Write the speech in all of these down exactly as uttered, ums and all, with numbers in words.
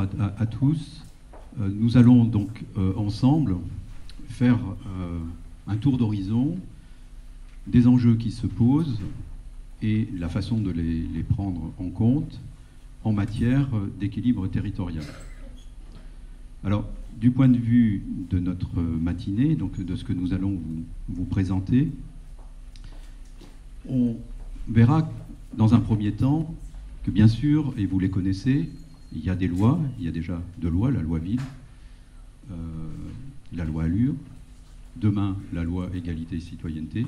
à, à, à tous. Euh, nous allons donc euh, ensemble faire euh, un tour d'horizon des enjeux qui se posent et la façon de les, les prendre en compte en matière d'équilibre territorial. Alors, du point de vue de notre matinée, donc de ce que nous allons vous, vous présenter, on verra dans un premier temps que bien sûr, et vous les connaissez, il y a des lois, il y a déjà deux lois, la loi Ville, euh, la loi Allure, demain la loi Égalité et Citoyenneté.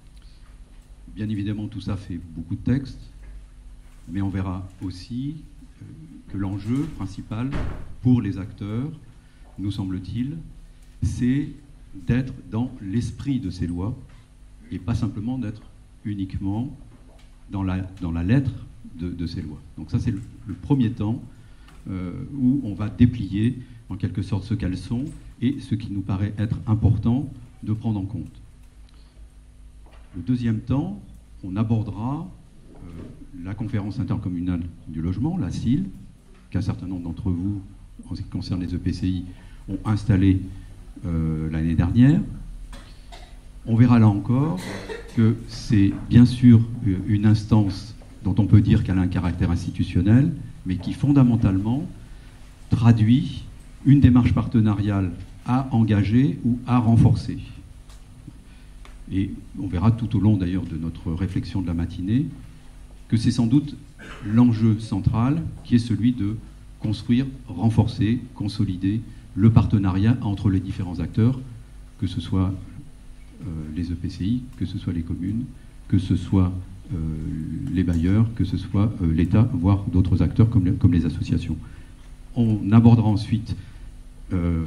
Bien évidemment, tout ça fait beaucoup de textes, mais on verra aussi euh, que l'enjeu principal pour les acteurs, nous semble-t-il, c'est d'être dans l'esprit de ces lois et pas simplement d'être uniquement dans la, dans la lettre de, de ces lois. Donc ça, c'est le, le premier temps euh, où on va déplier en quelque sorte ce qu'elles sont et ce qui nous paraît être important de prendre en compte. Le deuxième temps, on abordera euh, la conférence intercommunale du logement, la C I L, qu'un certain nombre d'entre vous, en ce qui concerne les E P C I, ont installé euh, l'année dernière. On verra là encore que c'est bien sûr une instance dont on peut dire qu'elle a un caractère institutionnel, mais qui fondamentalement traduit une démarche partenariale à engager ou à renforcer. Et on verra tout au long d'ailleurs de notre réflexion de la matinée que c'est sans doute l'enjeu central qui est celui de construire, renforcer, consolider le partenariat entre les différents acteurs, que ce soit euh, les E P C I, que ce soit les communes, que ce soit euh, les bailleurs, que ce soit euh, l'État, voire d'autres acteurs comme les, comme les associations. On abordera ensuite euh,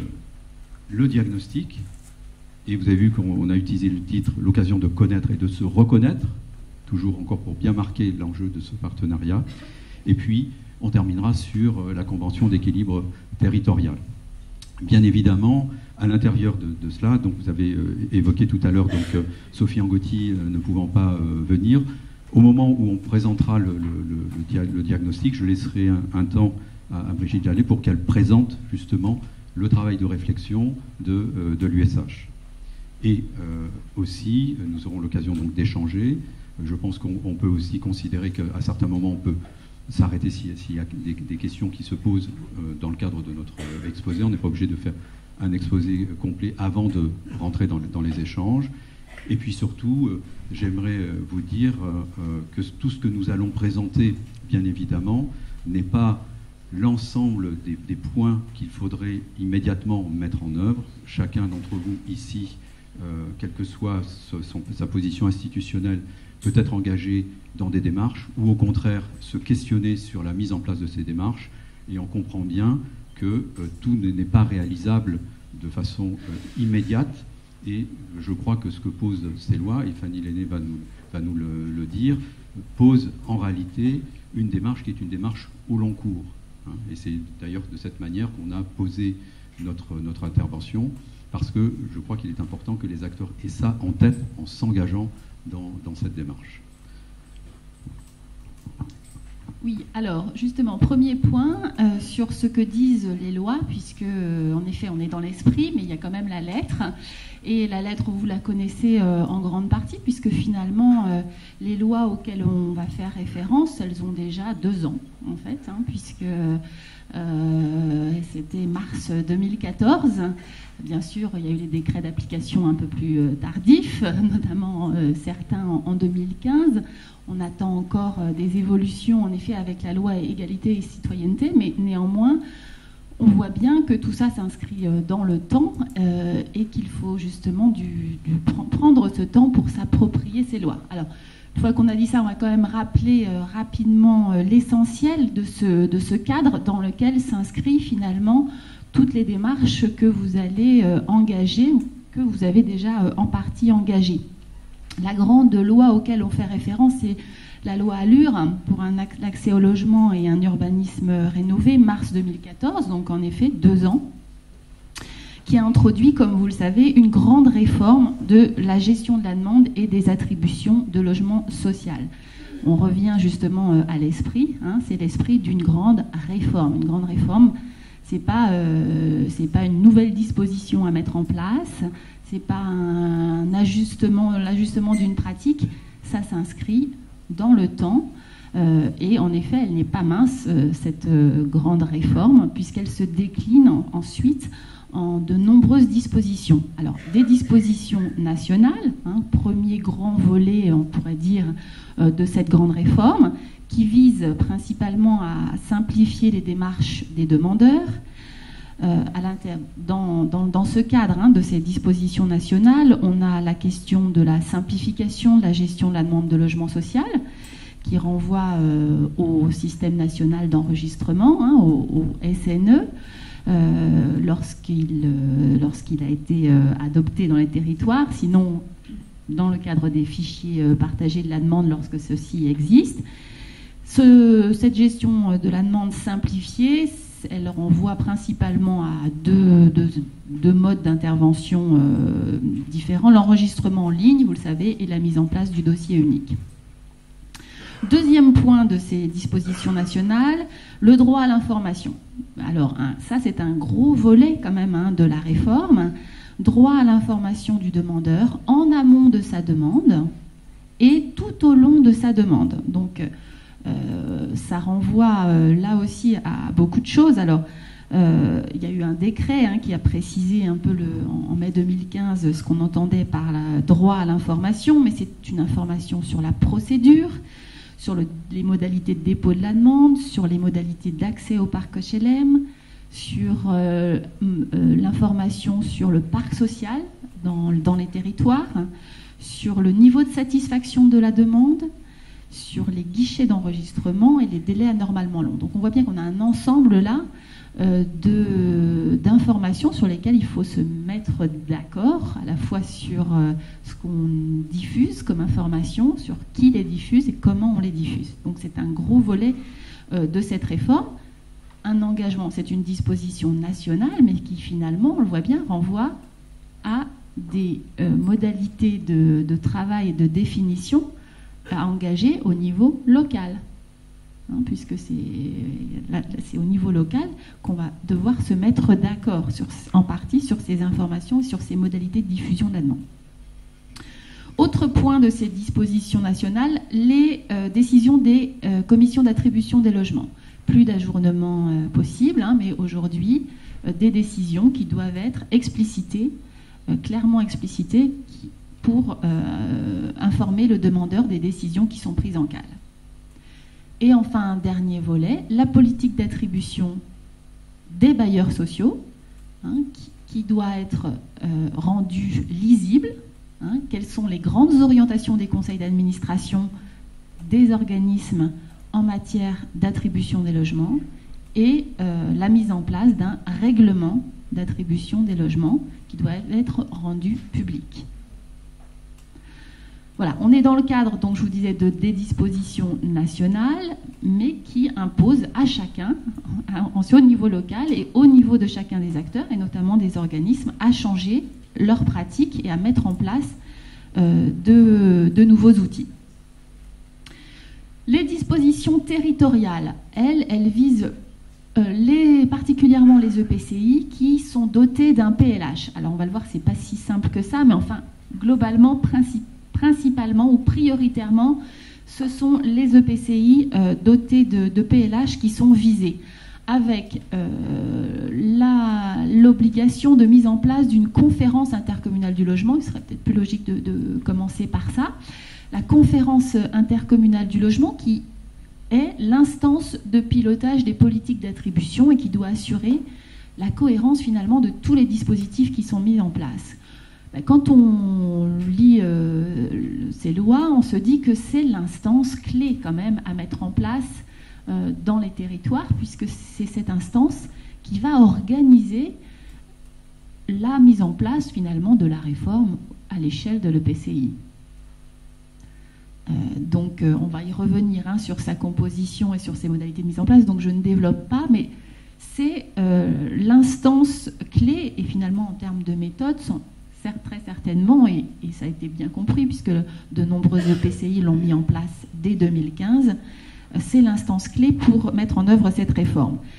le diagnostic, et vous avez vu qu'on a utilisé le titre « L'occasion de connaître et de se reconnaître », toujours encore pour bien marquer l'enjeu de ce partenariat. Et puis, on terminera sur la convention d'équilibre territorial. Bien évidemment, à l'intérieur de, de cela, donc vous avez euh, évoqué tout à l'heure donc euh, Sophie Angotti euh, ne pouvant pas euh, venir, au moment où on présentera le, le, le, le, dia le diagnostic, je laisserai un, un temps à, à Brigitte Jallet pour qu'elle présente justement le travail de réflexion de, euh, de l'U S H. Et euh, aussi, nous aurons l'occasion donc d'échanger. Je pense qu'on peut aussi considérer qu'à certains moments, on peut s'arrêter s'il si y a des, des questions qui se posent euh, dans le cadre de notre euh, exposé. On n'est pas obligé de faire un exposé complet avant de rentrer dans, dans les échanges. Et puis surtout, euh, j'aimerais euh, vous dire euh, que tout ce que nous allons présenter, bien évidemment, n'est pas l'ensemble des, des points qu'il faudrait immédiatement mettre en œuvre. Chacun d'entre vous ici, euh, quelle que soit son, son, sa position institutionnelle, peut être engagé dans des démarches ou au contraire se questionner sur la mise en place de ces démarches. Et on comprend bien que euh, tout n'est pas réalisable de façon euh, immédiate. Et je crois que ce que posent ces lois, et Fanny Lenné va nous, va nous le, le dire, pose en réalité une démarche qui est une démarche au long cours. Hein. Et c'est d'ailleurs de cette manière qu'on a posé notre, notre intervention, parce que je crois qu'il est important que les acteurs aient ça en tête en s'engageant dans, dans cette démarche. Oui, alors justement, premier point euh, sur ce que disent les lois, puisque euh, en effet on est dans l'esprit, mais il y a quand même la lettre. Et la lettre, vous la connaissez euh, en grande partie, puisque finalement euh, les lois auxquelles on va faire référence, elles ont déjà deux ans, en fait, hein, puisque euh, c'était mars deux mille quatorze. Bien sûr, il y a eu les décrets d'application un peu plus euh, tardifs, notamment euh, certains en, en deux mille quinze. On attend encore euh, des évolutions, en effet, avec la loi Égalité et Citoyenneté, mais néanmoins, on voit bien que tout ça s'inscrit euh, dans le temps euh, et qu'il faut justement du, du, prendre ce temps pour s'approprier ces lois. Alors, une fois qu'on a dit ça, on va quand même rappeler euh, rapidement euh, l'essentiel de ce, de ce cadre dans lequel s'inscrit finalement toutes les démarches que vous allez euh, engager ou que vous avez déjà euh, en partie engagées. La grande loi auquel on fait référence, c'est la loi Allure pour un accès au logement et un urbanisme rénové, mars deux mille quatorze, donc en effet deux ans, qui a introduit, comme vous le savez, une grande réforme de la gestion de la demande et des attributions de logement social. On revient justement à l'esprit, hein, c'est l'esprit d'une grande réforme, une grande réforme C'est pas, euh, c'est pas une nouvelle disposition à mettre en place, c'est pas un ajustement, l'ajustement d'une pratique, ça s'inscrit dans le temps. Euh, et en effet, elle n'est pas mince, euh, cette euh, grande réforme, puisqu'elle se décline en, ensuite en de nombreuses dispositions. Alors, des dispositions nationales, hein, premier grand volet, on pourrait dire, euh, de cette grande réforme, qui vise principalement à simplifier les démarches des demandeurs. Euh, à dans, dans, dans ce cadre hein, de ces dispositions nationales, on a la question de la simplification de la gestion de la demande de logement social, qui renvoie euh, au système national d'enregistrement, hein, au, au S N E, euh, lorsqu'il euh, lorsqu'il a été euh, adopté dans les territoires, sinon dans le cadre des fichiers euh, partagés de la demande lorsque ceux-ci existent. Ce, cette gestion de la demande simplifiée, elle renvoie principalement à deux, deux, deux modes d'intervention euh, différents, l'enregistrement en ligne, vous le savez, et la mise en place du dossier unique. Deuxième point de ces dispositions nationales, le droit à l'information. Alors, hein, ça, c'est un gros volet quand même hein, de la réforme. Droit à l'information du demandeur en amont de sa demande et tout au long de sa demande. Donc, euh, ça renvoie euh, là aussi à beaucoup de choses. Alors, euh, il y a eu un décret hein, qui a précisé un peu le, en, en mai deux mille quinze ce qu'on entendait par le droit à l'information, mais c'est une information sur la procédure, sur le, les modalités de dépôt de la demande, sur les modalités d'accès au parc H L M, sur euh, euh, l'information sur le parc social dans, dans les territoires, sur le niveau de satisfaction de la demande, sur les guichets d'enregistrement et les délais anormalement longs. Donc on voit bien qu'on a un ensemble là euh, de, d'informations sur lesquelles il faut se mettre d'accord, à la fois sur euh, ce qu'on diffuse comme information, sur qui les diffuse et comment on les diffuse. Donc c'est un gros volet euh, de cette réforme. Un engagement, c'est une disposition nationale, mais qui finalement, on le voit bien, renvoie à des euh, modalités de, de travail et de définition à engager au niveau local. Hein, puisque c'est, là, c'est au niveau local qu'on va devoir se mettre d'accord sur, en partie sur ces informations et sur ces modalités de diffusion de la demande. Autre point de ces dispositions nationales, les euh, décisions des euh, commissions d'attribution des logements. Plus d'ajournement euh, possible, hein, mais aujourd'hui, euh, des décisions qui doivent être explicitées, euh, clairement explicitées, qui, pour euh, informer le demandeur des décisions qui sont prises en cale. Et enfin, un dernier volet, la politique d'attribution des bailleurs sociaux, hein, qui, qui doit être euh, rendue lisible. Hein, quelles sont les grandes orientations des conseils d'administration des organismes en matière d'attribution des logements et euh, la mise en place d'un règlement d'attribution des logements qui doit être rendu public. Voilà, on est dans le cadre, donc je vous disais, de, des dispositions nationales, mais qui imposent à chacun, au niveau local et au niveau de chacun des acteurs, et notamment des organismes, à changer leurs pratiques et à mettre en place euh, de, de nouveaux outils. Les dispositions territoriales, elles, elles visent euh, les, particulièrement les E P C I qui sont dotés d'un P L H. Alors on va le voir, c'est pas si simple que ça, mais enfin, globalement, principalement, principalement ou prioritairement, ce sont les E P C I euh, dotés de, de P L H qui sont visés, avec euh, la, l'obligation de mise en place d'une conférence intercommunale du logement. Il serait peut-être plus logique de, de commencer par ça. La conférence intercommunale du logement qui est l'instance de pilotage des politiques d'attribution et qui doit assurer la cohérence finalement de tous les dispositifs qui sont mis en place. Quand on lit euh, ces lois, on se dit que c'est l'instance clé quand même à mettre en place euh, dans les territoires, puisque c'est cette instance qui va organiser la mise en place finalement de la réforme à l'échelle de l'E P C I. Euh, donc euh, on va y revenir hein, sur sa composition et sur ses modalités de mise en place, donc je ne développe pas, mais c'est euh, l'instance clé, et finalement en termes de méthode, sont très certainement, et, et ça a été bien compris puisque de nombreux E P C I l'ont mis en place dès deux mille quinze, c'est l'instance clé pour mettre en œuvre cette réforme.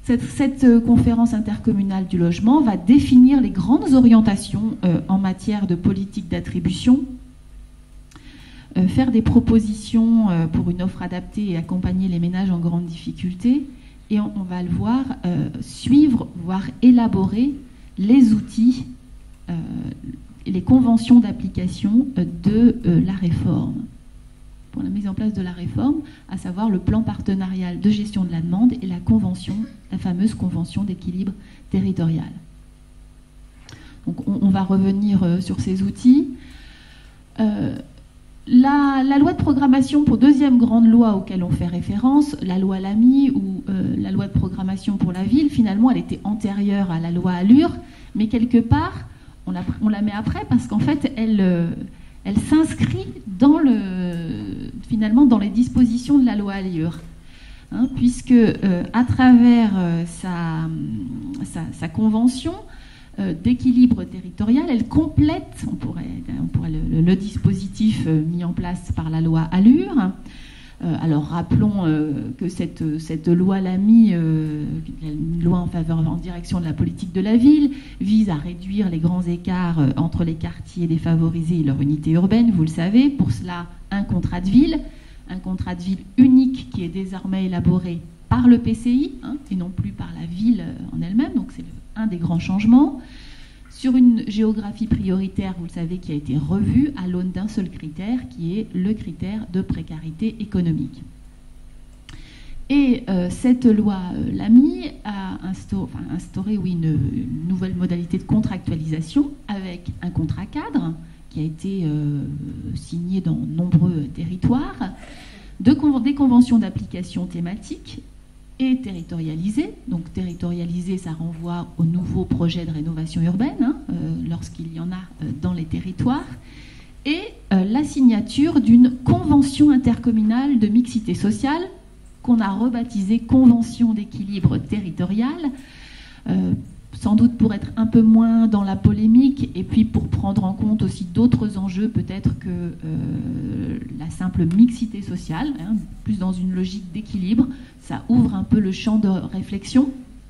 Cette, cette conférence intercommunale du logement va définir les grandes orientations euh, en matière de politique d'attribution, euh, faire des propositions euh, pour une offre adaptée et accompagner les ménages en grande difficulté, et on, on va le voir, euh, suivre, voire élaborer les outils euh, et les conventions d'application de euh, la réforme. Pour la mise en place de la réforme, à savoir le plan partenarial de gestion de la demande et la convention, la fameuse convention d'équilibre territorial. Donc on, on va revenir euh, sur ces outils. Euh, la, la loi de programmation pour deuxième grande loi auquel on fait référence, la loi Lamy ou euh, la loi de programmation pour la ville, finalement elle était antérieure à la loi Allure, mais quelque part on la, on la met après parce qu'en fait elle... Euh, elle s'inscrit dans le, finalement dans les dispositions de la loi Allure, hein, puisque euh, à travers euh, sa, sa, sa convention euh, d'équilibre territorial, elle complète, on pourrait, on pourrait le, le dispositif euh, mis en place par la loi Allure. Euh, alors rappelons euh, que cette, cette loi Lamy, euh, une loi en faveur, en direction de la politique de la ville, vise à réduire les grands écarts euh, entre les quartiers défavorisés et leur unité urbaine, vous le savez. Pour cela, un contrat de ville, un contrat de ville unique qui est désormais élaboré par le P C I, hein, et non plus par la ville en elle-même, donc c'est un des grands changements. Sur une géographie prioritaire, vous le savez, qui a été revue à l'aune d'un seul critère, qui est le critère de précarité économique. Et euh, cette loi euh, Lamy a instauré, enfin, instauré oui, une, une nouvelle modalité de contractualisation avec un contrat cadre qui a été euh, signé dans nombreux territoires, de con des conventions d'application thématiques et territorialisé. Donc territorialisé, ça renvoie aux nouveaux projets de rénovation urbaine, hein, euh, lorsqu'il y en a euh, dans les territoires, et euh, la signature d'une convention intercommunale de mixité sociale, qu'on a rebaptisée Convention d'équilibre territorial, euh, sans doute pour être un peu moins dans la polémique, et puis pour prendre en compte aussi d'autres enjeux, peut-être que euh, la simple mixité sociale, hein, plus dans une logique d'équilibre. Ça ouvre un peu le champ de réflexion.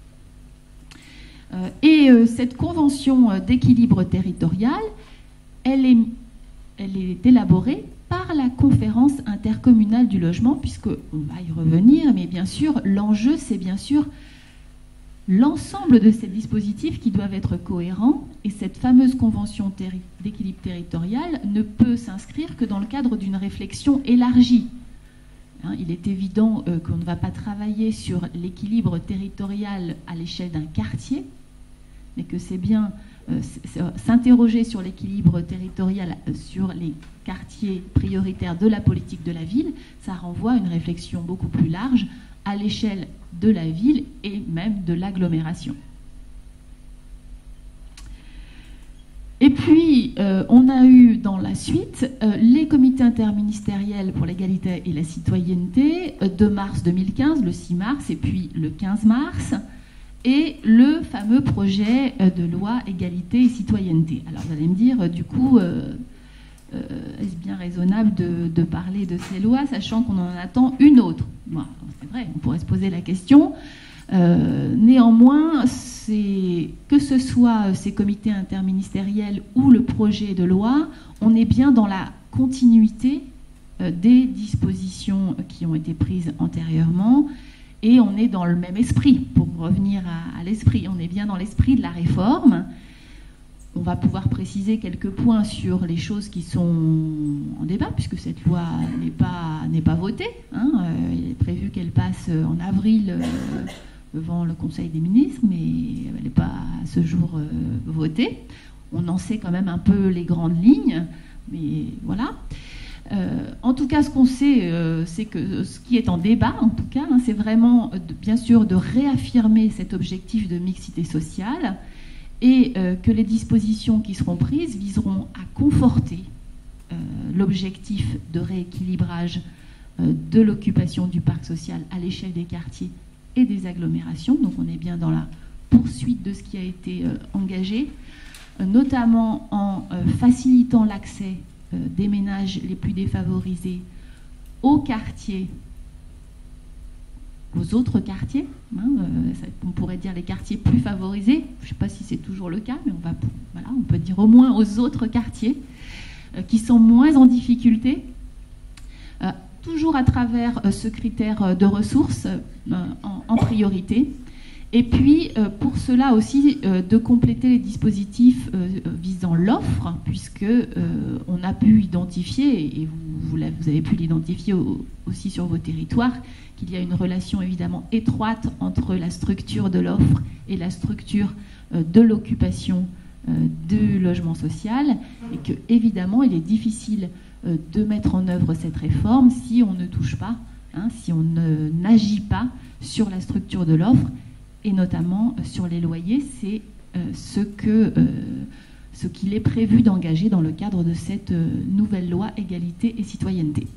Euh, et euh, cette convention d'équilibre territorial, elle est, elle est élaborée par la conférence intercommunale du logement, puisqu'on va y revenir, mais bien sûr, l'enjeu, c'est bien sûr l'ensemble de ces dispositifs qui doivent être cohérents, et cette fameuse convention d'équilibre territorial ne peut s'inscrire que dans le cadre d'une réflexion élargie. Hein, il est évident euh, qu'on ne va pas travailler sur l'équilibre territorial à l'échelle d'un quartier, mais que c'est bien euh, s'interroger sur l'équilibre territorial euh, sur les quartiers prioritaires de la politique de la ville. Ça renvoie à une réflexion beaucoup plus large à l'échelle de la ville et même de l'agglomération. Et puis, euh, on a eu dans la suite euh, les comités interministériels pour l'égalité et la citoyenneté euh, de mars deux mille quinze, le six mars et puis le quinze mars, et le fameux projet euh, de loi égalité et citoyenneté. Alors vous allez me dire, euh, du coup, euh, euh, est-ce bien raisonnable de, de parler de ces lois, sachant qu'on en attend une autre? Bon, c'est vrai, on pourrait se poser la question. Euh, néanmoins, que ce soit ces comités interministériels ou le projet de loi, on est bien dans la continuité euh, des dispositions qui ont été prises antérieurement, et on est dans le même esprit. Pour revenir à, à l'esprit, on est bien dans l'esprit de la réforme. On va pouvoir préciser quelques points sur les choses qui sont en débat, puisque cette loi n'est pas, n'est pas votée, hein. Euh, il est prévu qu'elle passe en avril euh, devant le Conseil des ministres, mais elle n'est pas à ce jour euh, votée. On en sait quand même un peu les grandes lignes, mais voilà. Euh, en tout cas, ce qu'on sait, euh, c'est que ce qui est en débat, en tout cas, hein, c'est vraiment, de, bien sûr, de réaffirmer cet objectif de mixité sociale, et euh, que les dispositions qui seront prises viseront à conforter euh, l'objectif de rééquilibrage euh, de l'occupation du parc social à l'échelle des quartiers et des agglomérations. Donc on est bien dans la poursuite de ce qui a été euh, engagé, euh, notamment en euh, facilitant l'accès euh, des ménages les plus défavorisés aux quartiers aux autres quartiers. Hein, euh, ça, on pourrait dire les quartiers plus favorisés. Je ne sais pas si c'est toujours le cas, mais on, va, voilà, on peut dire au moins aux autres quartiers euh, qui sont moins en difficulté. Euh, toujours à travers euh, ce critère de ressources euh, en, en priorité. Et puis, euh, pour cela aussi, euh, de compléter les dispositifs euh, visant l'offre, puisque euh, on a pu identifier, et vous, vous, vous avez pu l'identifier au, aussi sur vos territoires, qu'il y a une relation évidemment étroite entre la structure de l'offre et la structure euh, de l'occupation euh, du logement social, et que évidemment, il est difficile euh, de mettre en œuvre cette réforme si on ne touche pas, hein, si on n'agit pas sur la structure de l'offre, et notamment sur les loyers, c'est euh, ce que euh, ce qu'il est prévu d'engager dans le cadre de cette euh, nouvelle loi égalité et citoyenneté.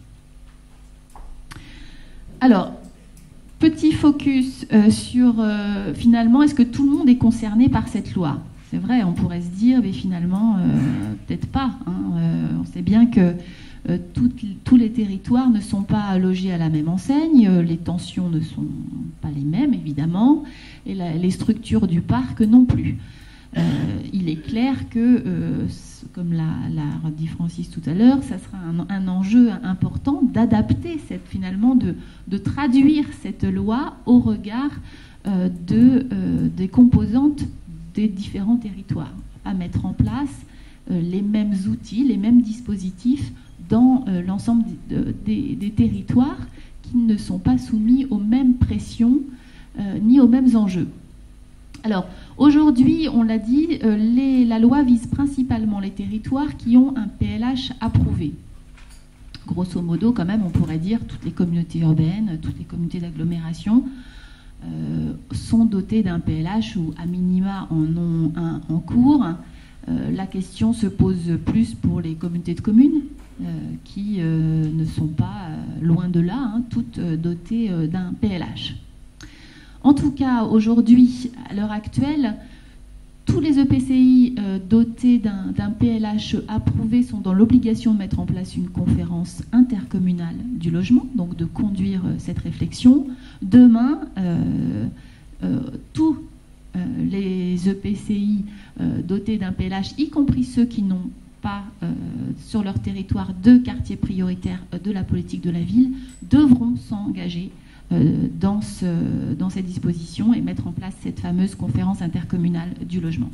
Alors, petit focus euh, sur euh, finalement, est-ce que tout le monde est concerné par cette loi? C'est vrai, on pourrait se dire, mais finalement, euh, peut-être pas. Hein, euh, on sait bien que Euh, tout, tous les territoires ne sont pas logés à la même enseigne, euh, les tensions ne sont pas les mêmes, évidemment, et la, les structures du parc non plus. Euh, il est clair que, euh, comme l'a, l'a dit Francis tout à l'heure, ça sera un, un enjeu important d'adapter, cette, finalement, de, de traduire cette loi au regard euh, de, euh, des composantes des différents territoires, à mettre en place euh, les mêmes outils, les mêmes dispositifs dans euh, l'ensemble des, des, des territoires qui ne sont pas soumis aux mêmes pressions euh, ni aux mêmes enjeux. Alors, aujourd'hui, on l'a dit, euh, les, la loi vise principalement les territoires qui ont un P L H approuvé. Grosso modo, quand même, on pourrait dire toutes les communautés urbaines, toutes les communautés d'agglomération euh, sont dotées d'un P L H ou à minima en ont un en cours. Euh, la question se pose plus pour les communautés de communes, Euh, qui euh, ne sont pas, euh, loin de là, hein, toutes euh, dotées euh, d'un P L H. En tout cas, aujourd'hui, à l'heure actuelle, tous les E P C I euh, dotés d'un, d'un P L H approuvé sont dans l'obligation de mettre en place une conférence intercommunale du logement, donc de conduire euh, cette réflexion. Demain, euh, euh, tous euh, les E P C I euh, dotés d'un P L H, y compris ceux qui n'ont pas euh, sur leur territoire de quartiers prioritaires euh, de la politique de la ville, devront s'engager euh, dans, ce, dans ces dispositions et mettre en place cette fameuse conférence intercommunale du logement.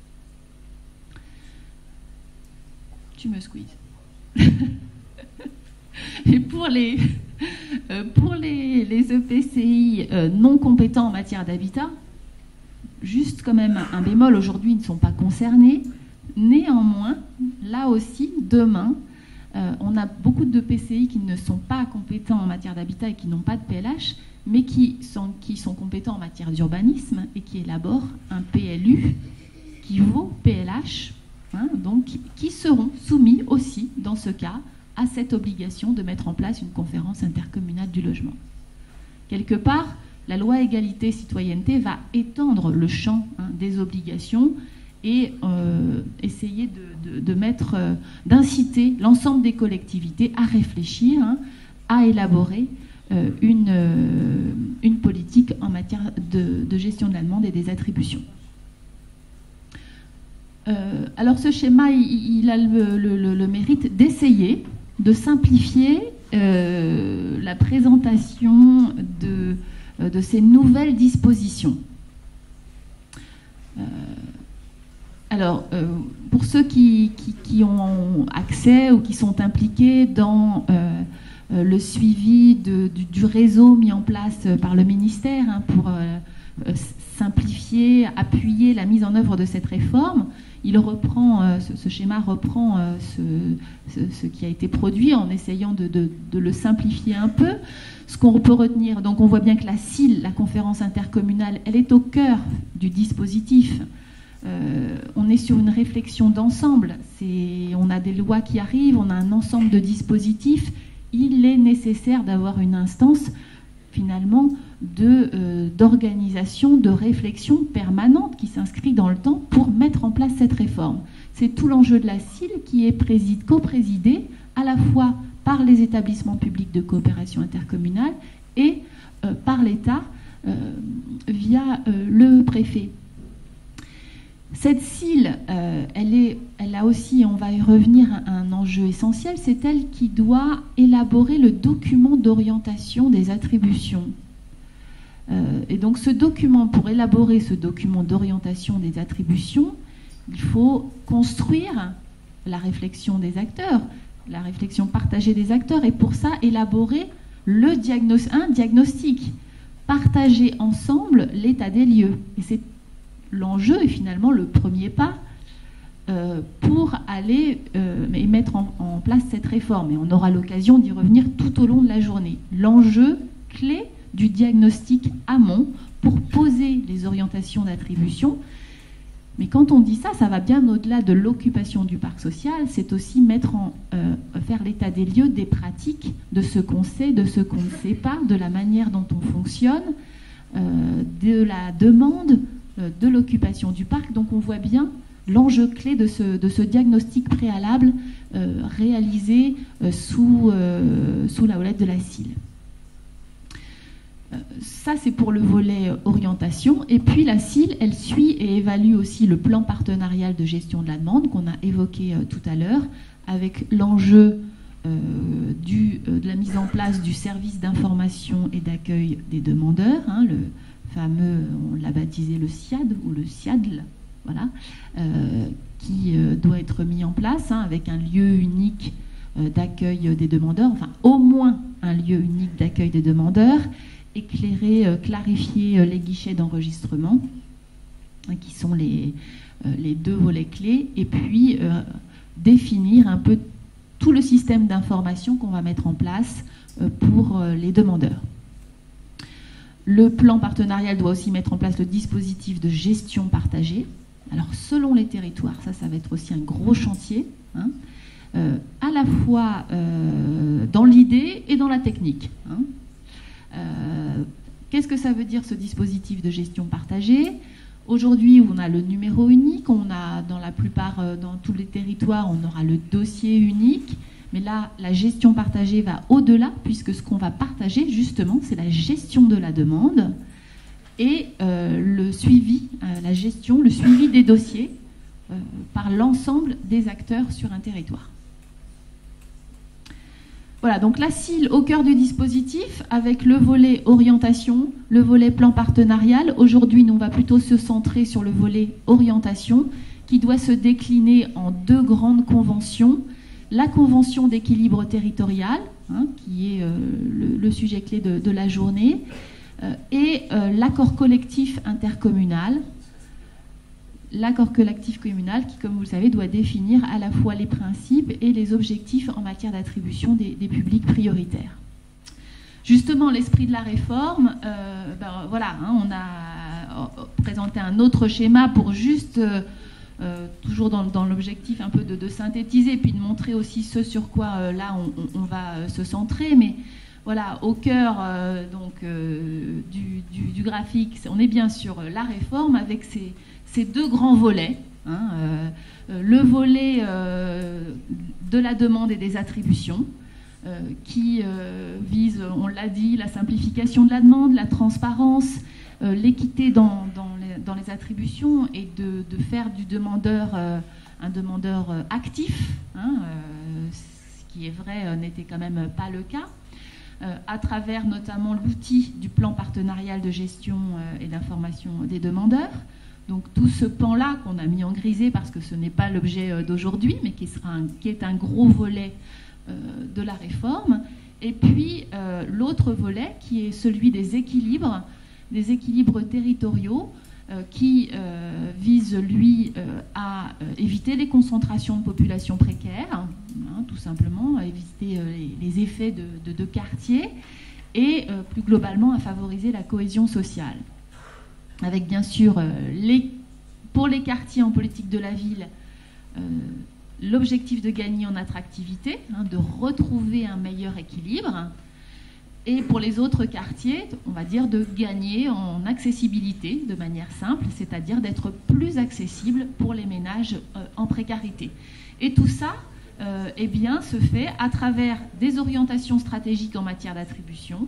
Tu me squeezes. Et pour les, euh, pour les, les E P C I euh, non compétents en matière d'habitat, juste quand même un bémol, aujourd'hui ils ne sont pas concernés. Néanmoins, là aussi, demain, euh, on a beaucoup de P C I qui ne sont pas compétents en matière d'habitat et qui n'ont pas de P L H, mais qui sont, qui sont compétents en matière d'urbanisme et qui élaborent un P L U qui vaut P L H, hein, donc qui seront soumis aussi, dans ce cas, à cette obligation de mettre en place une conférence intercommunale du logement. Quelque part, la loi égalité citoyenneté va étendre le champ, hein, des obligations et euh, essayer de, de, de mettre, euh, d'inciter l'ensemble des collectivités à réfléchir, hein, à élaborer euh, une, euh, une politique en matière de, de gestion de la demande et des attributions. Euh, alors ce schéma, il, il a le, le, le mérite d'essayer de simplifier euh, la présentation de, de ces nouvelles dispositions. Euh, Alors, euh, pour ceux qui, qui, qui ont accès ou qui sont impliqués dans euh, euh, le suivi de, du, du réseau mis en place par le ministère, hein, pour euh, euh, simplifier, appuyer la mise en œuvre de cette réforme, il reprend, euh, ce, ce schéma reprend euh, ce, ce, ce qui a été produit en essayant de, de, de le simplifier un peu. Ce qu'on peut retenir, donc on voit bien que la C I L, la conférence intercommunale, elle est au cœur du dispositif. Euh, on est sur une réflexion d'ensemble. C'est, on a des lois qui arrivent, on a un ensemble de dispositifs. Il est nécessaire d'avoir une instance, finalement, de, euh, d'organisation, de réflexion permanente qui s'inscrit dans le temps pour mettre en place cette réforme. C'est tout l'enjeu de la C I L qui est préside, co-présidée à la fois par les établissements publics de coopération intercommunale et euh, par l'État euh, via euh, le préfet. Cette C I L, euh, elle, est, elle a aussi, on va y revenir, un, un enjeu essentiel, c'est elle qui doit élaborer le document d'orientation des attributions. Euh, et donc ce document, pour élaborer ce document d'orientation des attributions, il faut construire la réflexion des acteurs, la réflexion partagée des acteurs, et pour ça élaborer le diagnos- un diagnostic, partager ensemble l'état des lieux. Et c'est l'enjeu et finalement le premier pas euh, pour aller euh, et mettre en, en place cette réforme. Et on aura l'occasion d'y revenir tout au long de la journée. L'enjeu clé du diagnostic amont pour poser les orientations d'attribution. Mais quand on dit ça, ça va bien au-delà de l'occupation du parc social, c'est aussi mettre en, euh, faire l'état des lieux, des pratiques, de ce qu'on sait, de ce qu'on ne sait pas, de la manière dont on fonctionne, euh, de la demande, euh, de l'occupation du parc. Donc on voit bien l'enjeu clé de ce, de ce diagnostic préalable euh, réalisé euh, sous, euh, sous la houlette de la C I L. Ça, c'est pour le volet orientation. Et puis, la C I L, elle suit et évalue aussi le plan partenarial de gestion de la demande qu'on a évoqué euh, tout à l'heure, avec l'enjeu euh, du, euh, de la mise en place du service d'information et d'accueil des demandeurs, hein, le fameux, on l'a baptisé le S I A D ou le S I A D L, voilà, euh, qui euh, doit être mis en place hein, avec un lieu unique euh, d'accueil des demandeurs, enfin, au moins un lieu unique d'accueil des demandeurs, éclairer, euh, clarifier euh, les guichets d'enregistrement, hein, qui sont les, euh, les deux volets clés, et puis euh, définir un peu tout le système d'information qu'on va mettre en place euh, pour euh, les demandeurs. Le plan partenarial doit aussi mettre en place le dispositif de gestion partagée. Alors, selon les territoires, ça, ça va être aussi un gros chantier, hein, euh, à la fois euh, dans l'idée et dans la technique, hein. Euh, qu'est-ce que ça veut dire ce dispositif de gestion partagée? Aujourd'hui, on a le numéro unique, on a dans la plupart, dans tous les territoires, on aura le dossier unique, mais là, la gestion partagée va au-delà, puisque ce qu'on va partager, justement, c'est la gestion de la demande et euh, le suivi, euh, la gestion, le suivi des dossiers euh, par l'ensemble des acteurs sur un territoire. Voilà, donc la C I L au cœur du dispositif, avec le volet orientation, le volet plan partenarial. Aujourd'hui, nous, on va plutôt se centrer sur le volet orientation, qui doit se décliner en deux grandes conventions. La convention d'équilibre territorial, hein, qui est euh, le, le sujet clé de, de la journée, euh, et euh, l'accord collectif intercommunal. L'accord collectif communal qui, comme vous le savez, doit définir à la fois les principes et les objectifs en matière d'attribution des, des publics prioritaires. Justement, l'esprit de la réforme, euh, ben, voilà, hein, on a présenté un autre schéma pour juste, euh, euh, toujours dans, dans l'objectif un peu de, de synthétiser, puis de montrer aussi ce sur quoi euh, là on, on, on va euh, se centrer, mais voilà, au cœur euh, donc, euh, du, du, du graphique, on est bien sur la réforme avec ses ces deux grands volets, hein, euh, le volet euh, de la demande et des attributions, euh, qui euh, vise, on l'a dit, la simplification de la demande, la transparence, euh, l'équité dans, dans, les, dans les attributions et de, de faire du demandeur euh, un demandeur euh, actif, hein, euh, ce qui est vrai euh, n'était quand même pas le cas, euh, à travers notamment l'outil du plan partenarial de gestion euh, et d'information des demandeurs. Donc tout ce pan-là qu'on a mis en grisé parce que ce n'est pas l'objet d'aujourd'hui, mais qui, sera un, qui est un gros volet euh, de la réforme. Et puis euh, l'autre volet qui est celui des équilibres, des équilibres territoriaux euh, qui euh, vise, lui, euh, à euh, éviter les concentrations de population précaires, hein, tout simplement, à éviter euh, les, les effets de, de, de quartiers et euh, plus globalement à favoriser la cohésion sociale. Avec bien sûr, euh, les, pour les quartiers en politique de la ville, euh, l'objectif de gagner en attractivité, hein, de retrouver un meilleur équilibre, et pour les autres quartiers, on va dire de gagner en accessibilité de manière simple, c'est-à-dire d'être plus accessible pour les ménages euh, en précarité. Et tout ça, euh, eh bien, se fait à travers des orientations stratégiques en matière d'attribution,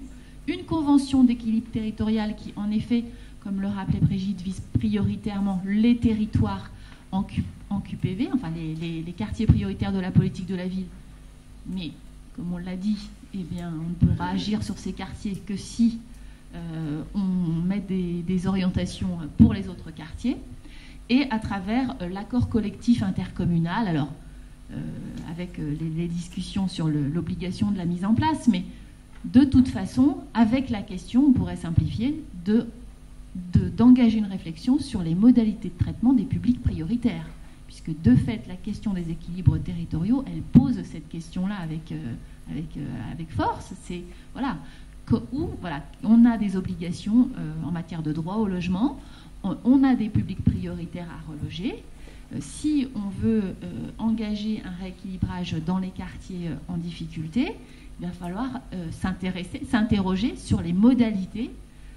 une convention d'équilibre territorial qui, en effet, comme le rappelait Brigitte, vise prioritairement les territoires en, Q, en Q P V, enfin les, les, les quartiers prioritaires de la politique de la ville. Mais, comme on l'a dit, eh bien, on ne pourra agir sur ces quartiers que si euh, on met des, des orientations pour les autres quartiers, et à travers euh, l'accord collectif intercommunal, alors euh, avec euh, les, les discussions sur l'obligation de la mise en place, mais de toute façon, avec la question, on pourrait simplifier, de d'engager une réflexion sur les modalités de traitement des publics prioritaires. Puisque de fait, la question des équilibres territoriaux, elle pose cette question-là avec, euh, avec, euh, avec force. C'est, voilà, que, où voilà, on a des obligations euh, en matière de droit au logement, on, on a des publics prioritaires à reloger. Euh, si on veut euh, engager un rééquilibrage dans les quartiers euh, en difficulté, il va falloir euh, s'intéresser, s'interroger sur les modalités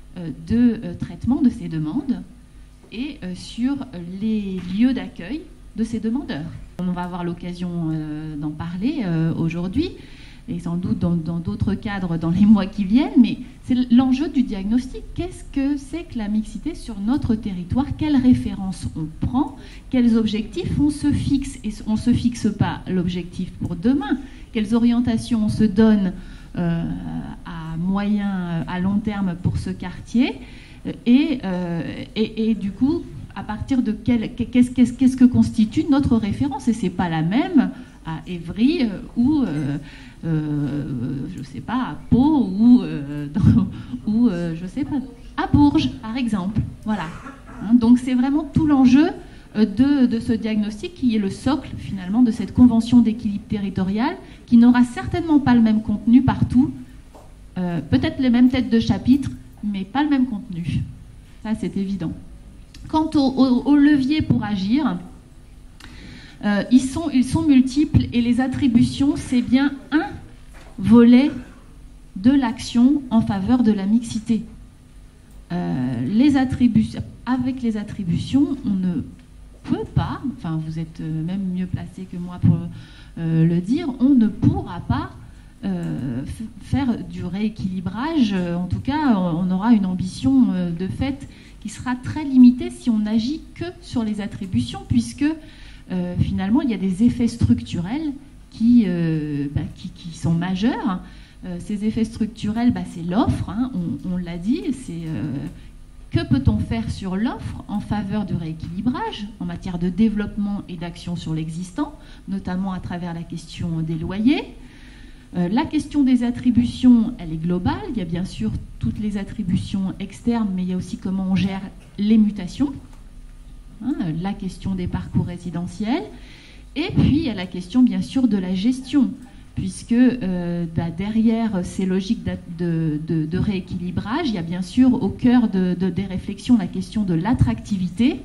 de euh, traitement de ces demandes et euh, sur les lieux d'accueil de ces demandeurs. On va avoir l'occasion euh, d'en parler euh, aujourd'hui et sans doute dans d'autres cadres dans les mois qui viennent, mais c'est l'enjeu du diagnostic. Qu'est-ce que c'est que la mixité sur notre territoire? Quelles références on prend? Quels objectifs on se fixe? Et on ne se fixe pas l'objectif pour demain. Quelles orientations on se donne euh, à moyen, à long terme pour ce quartier? Et, euh, et, et du coup, à partir de quel, qu'est-ce, qu'est-ce, qu'est-ce que constitue notre référence? Et c'est pas la même à Évry euh, ou, euh, euh, je sais pas, à Pau ou, euh, dans, ou euh, je sais pas, à Bourges, par exemple. Voilà. Hein, donc c'est vraiment tout l'enjeu de, de ce diagnostic qui est le socle, finalement, de cette convention d'équilibre territorial qui n'aura certainement pas le même contenu partout, euh, peut-être les mêmes têtes de chapitre, mais pas le même contenu. Ça, c'est évident. Quant aux au, au leviers pour agir, euh, ils, sont, ils sont multiples et les attributions, c'est bien un volet de l'action en faveur de la mixité. Euh, les attributions, avec les attributions, on ne peut pas, enfin vous êtes même mieux placé que moi pour euh, le dire, on ne pourra pas Euh, faire du rééquilibrage. En tout cas, on aura une ambition euh, de fait qui sera très limitée si on n'agit que sur les attributions, puisque euh, finalement il y a des effets structurels qui, euh, bah, qui, qui sont majeurs. Euh, ces effets structurels, bah, c'est l'offre, hein, on, on l'a dit, c'est euh, que peut-on faire sur l'offre en faveur du rééquilibrage en matière de développement et d'action sur l'existant, notamment à travers la question des loyers. Euh, la question des attributions, elle est globale. Il y a bien sûr toutes les attributions externes, mais il y a aussi comment on gère les mutations, hein, la question des parcours résidentiels, et puis il y a la question bien sûr de la gestion, puisque euh, bah, derrière ces logiques de, de, de rééquilibrage, il y a bien sûr au cœur de, de, des réflexions la question de l'attractivité.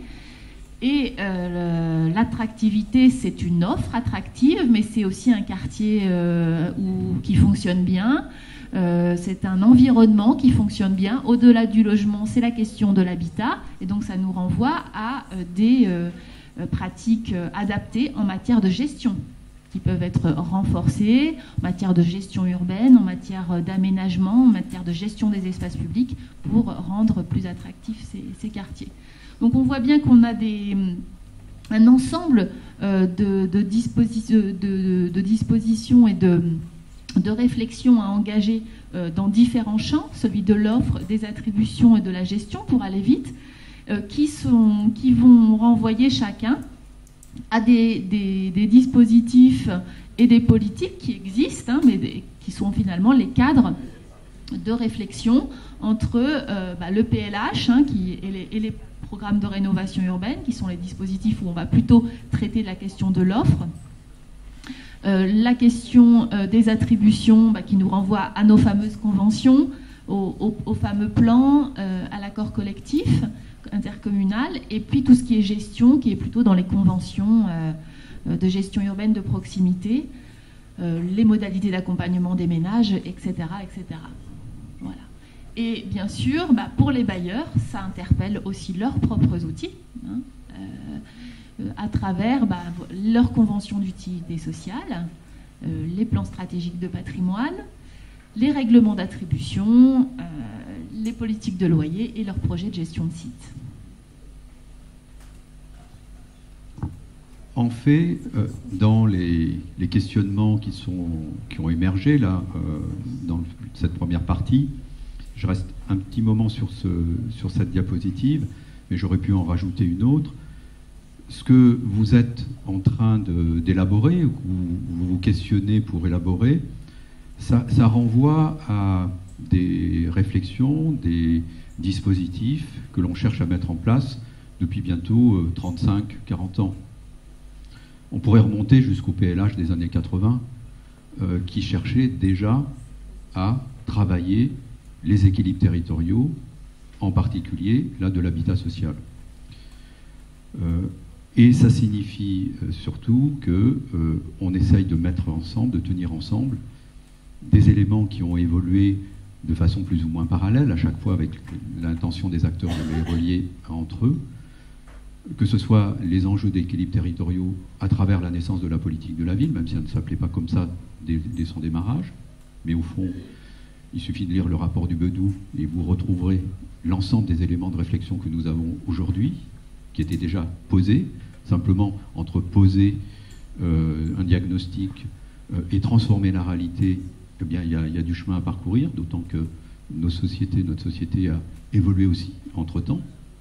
Et euh, l'attractivité, c'est une offre attractive, mais c'est aussi un quartier euh, où, qui fonctionne bien. Euh, c'est un environnement qui fonctionne bien. Au-delà du logement, c'est la question de l'habitat. Et donc, ça nous renvoie à euh, des euh, pratiques euh, adaptées en matière de gestion, qui peuvent être renforcées en matière de gestion urbaine, en matière d'aménagement, en matière de gestion des espaces publics, pour rendre plus attractifs ces, ces quartiers. Donc on voit bien qu'on a des, un ensemble euh, de, de, disposi de, de, de dispositions et de, de réflexions à engager euh, dans différents champs, celui de l'offre, des attributions et de la gestion, pour aller vite, euh, qui, sont, qui vont renvoyer chacun à des, des, des dispositifs et des politiques qui existent, hein, mais des, qui sont finalement les cadres de réflexion entre euh, bah, le P L H hein, qui, et, les, et les programmes de rénovation urbaine, qui sont les dispositifs où on va plutôt traiter la question de l'offre, euh, la question euh, des attributions bah, qui nous renvoie à nos fameuses conventions, au, au, au fameux plan, euh, à l'accord collectif intercommunal, et puis tout ce qui est gestion, qui est plutôt dans les conventions euh, de gestion urbaine de proximité, euh, les modalités d'accompagnement des ménages, et cetera, et cetera. Voilà. Et bien sûr, bah, pour les bailleurs, ça interpelle aussi leurs propres outils, hein, euh, à travers bah, leurs conventions d'utilité sociale, euh, les plans stratégiques de patrimoine, les règlements d'attribution, euh, les politiques de loyer et leurs projets de gestion de site. En fait, euh, dans les, les questionnements qui, sont, qui ont émergé là, euh, dans cette première partie, je reste un petit moment sur, ce, sur cette diapositive, mais j'aurais pu en rajouter une autre. Ce que vous êtes en train d'élaborer, ou vous vous questionnez pour élaborer, ça, ça renvoie à des réflexions, des dispositifs que l'on cherche à mettre en place depuis bientôt euh, trente-cinq à quarante ans. On pourrait remonter jusqu'au P L H des années quatre-vingts, euh, qui cherchait déjà à travailler les équilibres territoriaux, en particulier là de l'habitat social. Euh, et ça signifie euh, surtout qu'on euh, essaye de mettre ensemble, de tenir ensemble des éléments qui ont évolué de façon plus ou moins parallèle, à chaque fois avec l'intention des acteurs de les relier entre eux, que ce soit les enjeux d'équilibre territoriaux à travers la naissance de la politique de la ville, même si ça ne s'appelait pas comme ça dès, dès son démarrage, mais au fond, il suffit de lire le rapport du Bedou et vous retrouverez l'ensemble des éléments de réflexion que nous avons aujourd'hui, qui étaient déjà posés, simplement entre poser euh, un diagnostic euh, et transformer la réalité, eh bien, il y a, il y a du chemin à parcourir, d'autant que nos sociétés, notre société a évolué aussi entre-temps.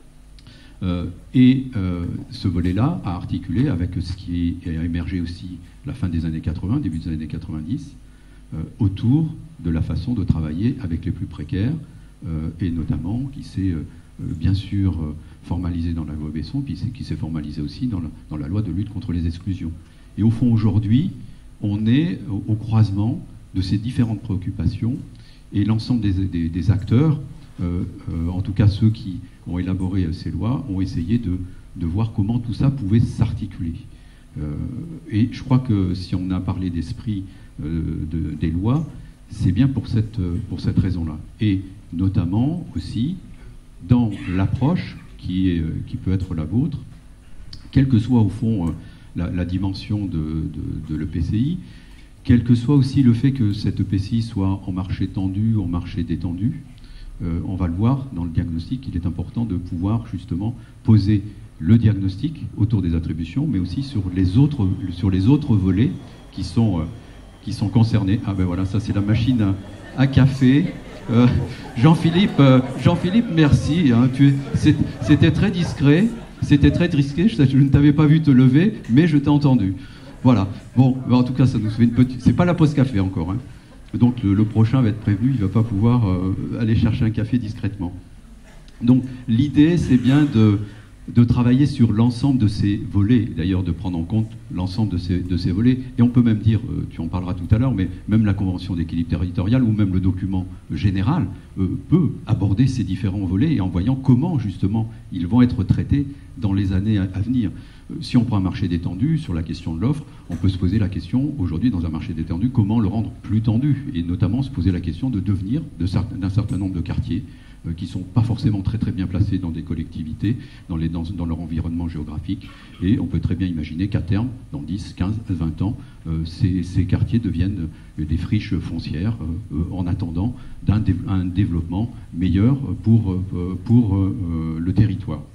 Euh, et euh, ce volet-là a articulé avec ce qui a émergé aussi à la fin des années quatre-vingts, début des années quatre-vingt-dix, euh, autour de la façon de travailler avec les plus précaires, euh, et notamment qui s'est euh, bien sûr euh, formalisé dans la loi Besson, puis qui s'est formalisé aussi dans la, dans la loi de lutte contre les exclusions. Et au fond, aujourd'hui, on est au, au croisement de ces différentes préoccupations, et l'ensemble des, des, des acteurs, euh, euh, en tout cas ceux qui ont élaboré ces lois, ont essayé de, de voir comment tout ça pouvait s'articuler. Euh, et je crois que si on a parlé d'esprit euh, de, des lois, c'est bien pour cette, pour cette raison-là. Et notamment aussi dans l'approche qui, est, qui peut être la vôtre, quelle que soit au fond la, la dimension de, de, de l'E P C I, quel que soit aussi le fait que cette E P C I soit en marché tendu, en marché détendu, euh, on va le voir dans le diagnostic, il est important de pouvoir justement poser le diagnostic autour des attributions, mais aussi sur les autres, sur les autres volets qui sont, euh, qui sont concernés. Ah ben voilà, ça c'est la machine à, à café. Euh, Jean-Philippe, euh, Jean-Philippe, merci. Hein, c'était très discret, c'était très discret. Je, je ne t'avais pas vu te lever, mais je t'ai entendu. Voilà. Bon, en tout cas, ça nous fait une petite. C'est pas la pause café encore. Hein. Donc le, le prochain va être prévenu. Il va pas pouvoir euh, aller chercher un café discrètement. Donc l'idée, c'est bien de de travailler sur l'ensemble de ces volets, d'ailleurs de prendre en compte l'ensemble de ces, de ces volets, et on peut même dire, euh, tu en parleras tout à l'heure, mais même la Convention d'équilibre territorial, ou même le document général, euh, peut aborder ces différents volets, et en voyant comment, justement, ils vont être traités dans les années à, à venir. Euh, si on prend un marché détendu, sur la question de l'offre, on peut se poser la question, aujourd'hui, dans un marché détendu, comment le rendre plus tendu, et notamment se poser la question de devenir d'un certain, certain nombre de quartiers, qui ne sont pas forcément très très bien placés dans des collectivités, dans, les, dans, dans leur environnement géographique. Et on peut très bien imaginer qu'à terme, dans dix, quinze, vingt ans, euh, ces, ces quartiers deviennent euh, des friches foncières euh, euh, en attendant d'un dé un développement meilleur pour, euh, pour euh, le territoire.